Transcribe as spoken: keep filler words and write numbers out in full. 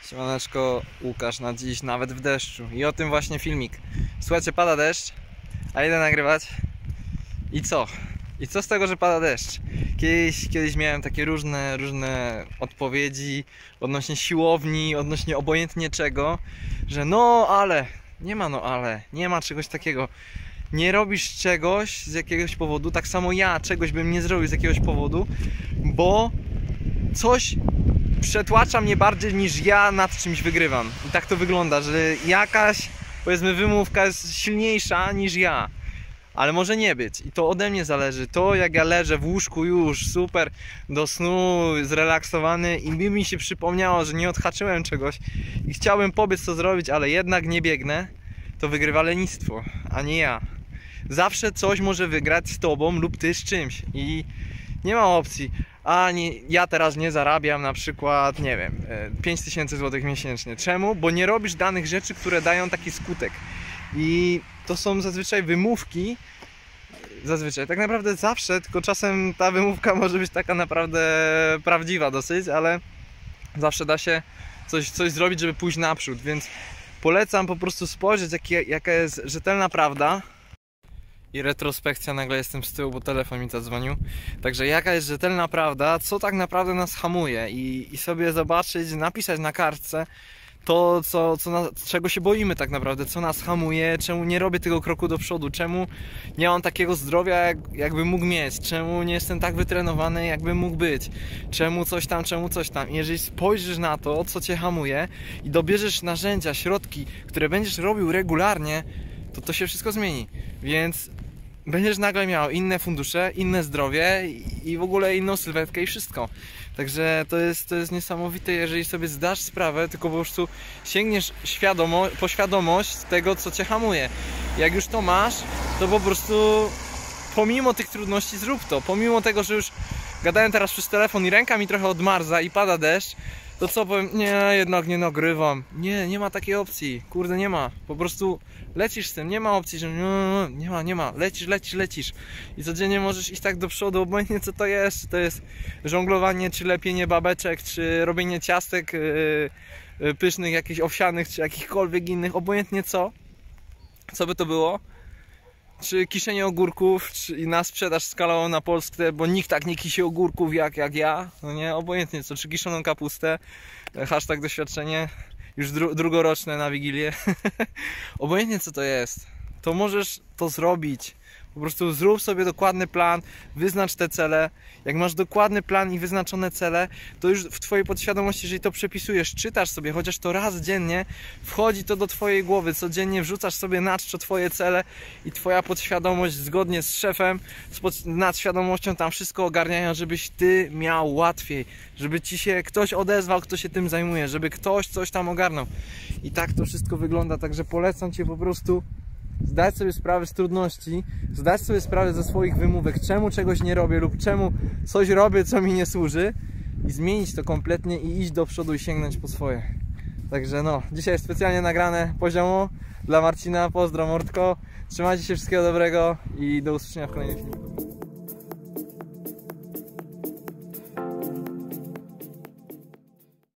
Siemaneczko, Łukasz na dziś, nawet w deszczu. I o tym właśnie filmik. Słuchajcie, pada deszcz, a idę nagrywać. I co? I co z tego, że pada deszcz? Kiedyś, kiedyś miałem takie różne, różne odpowiedzi odnośnie siłowni, odnośnie obojętnie czego, że no ale, nie ma no ale, nie ma czegoś takiego. Nie robisz czegoś z jakiegoś powodu, tak samo ja czegoś bym nie zrobił z jakiegoś powodu, bo coś przetłacza mnie bardziej niż ja nad czymś wygrywam. I tak to wygląda, że jakaś, powiedzmy, wymówka jest silniejsza niż ja. Ale może nie być i to ode mnie zależy. To jak ja leżę w łóżku już super do snu, zrelaksowany i mi się przypomniało, że nie odhaczyłem czegoś i chciałbym pobiec to zrobić, ale jednak nie biegnę, to wygrywa lenistwo, a nie ja. Zawsze coś może wygrać z tobą lub ty z czymś i nie ma opcji. A nie, ja teraz nie zarabiam na przykład, nie wiem, pięć tysięcy złotych miesięcznie. Czemu? Bo nie robisz danych rzeczy, które dają taki skutek. I to są zazwyczaj wymówki. Zazwyczaj, tak naprawdę zawsze, tylko czasem ta wymówka może być taka naprawdę prawdziwa dosyć, ale zawsze da się coś, coś zrobić, żeby pójść naprzód. Więc polecam po prostu spojrzeć, jak, jaka jest rzetelna prawda. I retrospekcja, nagle jestem z tyłu, bo telefon mi zadzwonił. Także jaka jest rzetelna prawda, co tak naprawdę nas hamuje i, i sobie zobaczyć, napisać na kartce to, co, co na, czego się boimy tak naprawdę, co nas hamuje, czemu nie robię tego kroku do przodu, czemu nie mam takiego zdrowia, jak, jakbym mógł mieć, czemu nie jestem tak wytrenowany, jakbym mógł być, czemu coś tam, czemu coś tam. I jeżeli spojrzysz na to, co cię hamuje i dobierzesz narzędzia, środki, które będziesz robił regularnie, to to się wszystko zmieni, więc będziesz nagle miał inne fundusze, inne zdrowie i w ogóle inną sylwetkę i wszystko. Także to jest, to jest niesamowite, jeżeli sobie zdasz sprawę, tylko po prostu sięgniesz świadomo, po świadomość tego, co cię hamuje. Jak już to masz, to po prostu pomimo tych trudności zrób to. Pomimo tego, że już gadałem teraz przez telefon i ręka mi trochę odmarza i pada deszcz, to co powiem, nie, jednak nie nagrywam. Nie, nie ma takiej opcji, kurde, nie ma. Po prostu lecisz z tym, nie ma opcji, że nie, nie ma, nie ma, lecisz, lecisz, lecisz. I codziennie możesz iść tak do przodu, obojętnie co to jest, czy to jest żonglowanie, czy lepienie babeczek, czy robienie ciastek yy, yy, pysznych, jakichś owsianych, czy jakichkolwiek innych, obojętnie co, co by to było. Czy kiszenie ogórków, czy na sprzedaż skalową na Polskę, bo nikt tak nie kisi ogórków jak, jak ja, no nie, obojętnie co, czy kiszoną kapustę, hashtag doświadczenie, już dru drugoroczne na Wigilię, obojętnie co to jest, to możesz to zrobić. Po prostu zrób sobie dokładny plan, wyznacz te cele. Jak masz dokładny plan i wyznaczone cele, to już w twojej podświadomości, jeżeli to przepisujesz, czytasz sobie, chociaż to raz dziennie, wchodzi to do twojej głowy, codziennie wrzucasz sobie na czczo twoje cele i twoja podświadomość zgodnie z szefem, z pod, nadświadomością tam wszystko ogarniają, żebyś ty miał łatwiej, żeby ci się ktoś odezwał, kto się tym zajmuje, żeby ktoś coś tam ogarnął. I tak to wszystko wygląda, także polecam cię po prostu zdać sobie sprawę z trudności, zdać sobie sprawę ze swoich wymówek, czemu czegoś nie robię lub czemu coś robię, co mi nie służy i zmienić to kompletnie i iść do przodu i sięgnąć po swoje. Także no, dzisiaj specjalnie nagrane poziomo dla Marcina, pozdro mordko, trzymajcie się, wszystkiego dobrego i do usłyszenia w kolejnym filmiku.